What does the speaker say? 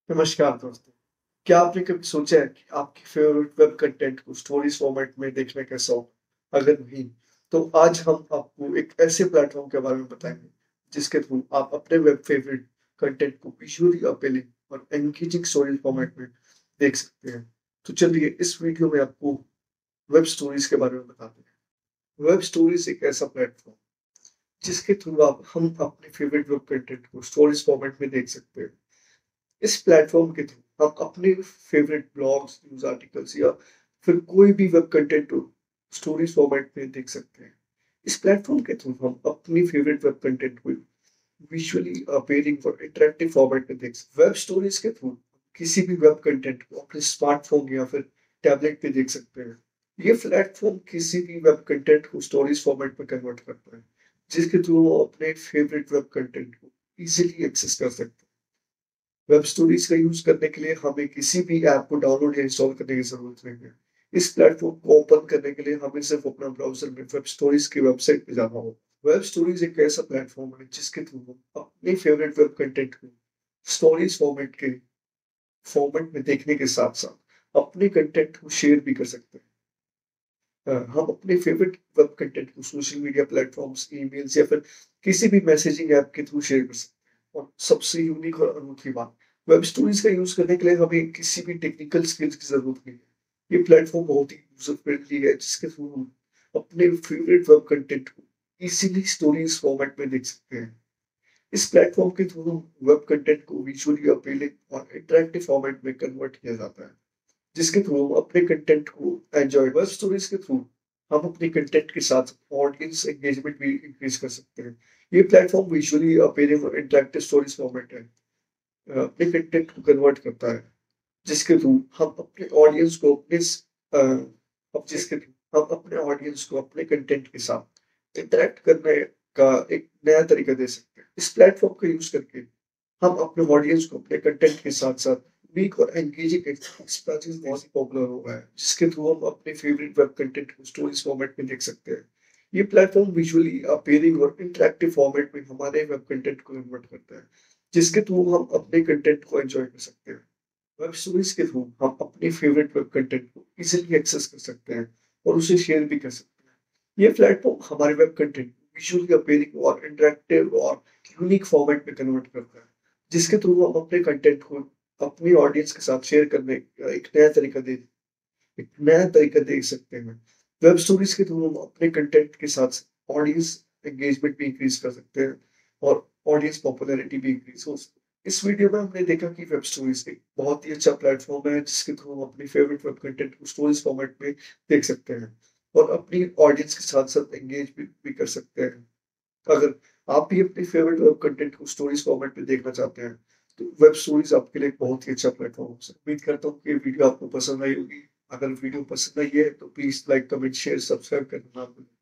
नमस्कार दोस्तों। क्या आपने कभी सोचा है कि आपके फेवरेट वेब कंटेंट को स्टोरीज फॉर्मेट में देखना कैसा हो? अगर नहीं, तो आज हम आपको एक ऐसे प्लेटफॉर्म के बारे में बताएंगे जिसके थ्रू आप अपने वेब फेवरेट कंटेंट को विजुअली अपीलिंग और एंगेजिंग स्टोरी फॉर्मेट में देख सकते हैं। तो चलिए इस वीडियो में आपको वेब स्टोरीज के बारे में बताते हैं। वेब स्टोरीज एक ऐसा प्लेटफॉर्म जिसके थ्रू आप हम अपने फेवरेट वेब कंटेंट को स्टोरीज फॉर्मेट में देख सकते हैं। इस प्लेटफॉर्म के थ्रू हम अपने फेवरेट ब्लॉग्स, न्यूज आर्टिकल्स या फिर कोई भी वेब कंटेंट स्टोरीज फॉर्मेट में देख सकते हैं। इस प्लेटफॉर्म के थ्रू हम अपनी फेवरेट वेब कंटेंट को विजुअली अपेयरिंग और इंटरेक्टिव फॉर्मेट में देख सकते हैं। वेब स्टोरीज के थ्रू किसी भी वेब कंटेंट को अपने स्मार्टफोन या फिर टैबलेट पे देख सकते हैं। ये प्लेटफॉर्म किसी भी वेब कंटेंट को स्टोरीज फॉर्मेट में कन्वर्ट करता है, जिसके थ्रू वो अपने फेवरेट वेब कंटेंट को इजीली एक्सेस कर सकते हैं। वेब स्टोरीज का यूज करने के लिए हमें किसी भी ऐप को डाउनलोड या इंस्टॉल करने की जरूरत नहीं है। इस प्लेटफॉर्म को ओपन करने के लिए हमें सिर्फ अपना ब्राउजर में वेब स्टोरीज की वेबसाइट पे जाना होगा। वेब स्टोरीज एक ऐसा प्लेटफॉर्म है जिसके थ्रू हम अपने फेवरेट वेब कंटेंट को स्टोरीज फॉर्मेट में देखने के साथ साथ अपने कंटेंट को शेयर भी कर सकते हैं। हम अपने फेवरेट वेब कंटेंट को सोशल मीडिया प्लेटफॉर्म्स, ईमेल्स या फिर किसी भी मैसेजिंग ऐप के थ्रू शेयर कर सकते हैं। और सबसे यूनिक और अनोखी बात, वेब स्टोरीज का यूज करने के लिए हमें किसी भी टेक्निकल स्किल्स की जरूरत नहीं है। ये प्लेटफॉर्म बहुत ही यूजर फ्रेंडली है, जिसके थ्रू हम अपने फेवरेट वेब कंटेंट को इजीली स्टोरीज फॉर्मेट में देख सकते हैं। इस प्लेटफॉर्म के थ्रू वेब कंटेंट को विजुअली अपीलिंग और इंटरेक्टिव फॉर्मेट में कन्वर्ट किया जाता है, जिसके थ्रू हम अपने कंटेंट को एंजॉय। वेब स्टोरीज के थ्रू हम अपने कंटेंट के साथ ऑडियंस एंगेजमेंट भी इंक्रीज कर सकते हैं। ये प्लेटफॉर्म विजुअली अपीलिंग और इंटरेक्टिव स्टोरीज फॉर्मेट है, अपने कंटेंट को कन्वर्ट करता है, जिसके थ्रू हम अपने ऑडियंस को अब जिसके थ्रू हम अपने ऑडियंस को अपने कंटेंट के साथ इंटरेक्ट करने का एक नया तरीका दे सकते हैं। इस प्लेटफॉर्म का यूज करके हम अपने ऑडियंस को अपने कंटेंट के साथ साथ वीक और एंगेजिंग एक्सपीरियंस बहुत ही पॉपुलर हो गया है, जिसके थ्रू हम अपने फेवरेट वेब कंटेंट को स्टोरीज फॉर्मेट में देख सकते हैं। ये प्लेटफॉर्म विजुअली अपीयरिंग और इंटरेक्टिव फॉर्मेट में हमारे वेब कंटेंट को कन्वर्ट करता है, जिसके थ्रू हम अपने कंटेंट को एंजॉय कर सकते हैं। वेब स्टोरीज के थ्रू हम अपने फेवरेट वेब कंटेंट को इजीली एक्सेस कर सकते हैं और उसे शेयर भी कर सकते हैं। ये प्लेटफॉर्म हमारे वेब कंटेंट को विजुअली अपीयरिंग और इंटरेक्टिव और यूनिक फॉर्मेट में कन्वर्ट करता है, जिसके थ्रू हम अपने कंटेंट को अपनी ऑडियंस के साथ शेयर करने का एक नया तरीका दे सकते हैं। वेब स्टोरीज के थ्रू हम अपने कंटेंट के साथ ऑडियंस एंगेजमेंट भी इंक्रीज कर सकते हैं और ऑडियंस पॉपुलैरिटी भी इंक्रीज हो सकती है। इस वीडियो में हमने देखा कि वेब स्टोरीज एक बहुत ही अच्छा प्लेटफॉर्म है, जिसके थ्रू हम अपनी फेवरेट वेब कंटेंट को स्टोरीज फॉर्मेट में देख सकते हैं और अपनी ऑडियंस के साथ साथ एंगेज भी कर सकते हैं। अगर आप भी अपनी फेवरेट वेब कंटेंट को स्टोरीज फॉर्मेट में देखना चाहते हैं, तो वेब स्टोरीज आपके लिए एक बहुत ही अच्छा प्लेटफॉर्म है। उम्मीद करता हूँ कि ये वीडियो आपको पसंद आई होगी। अगर वीडियो पसंद आई है तो please like, comment, share, subscribe करना ना भूलें।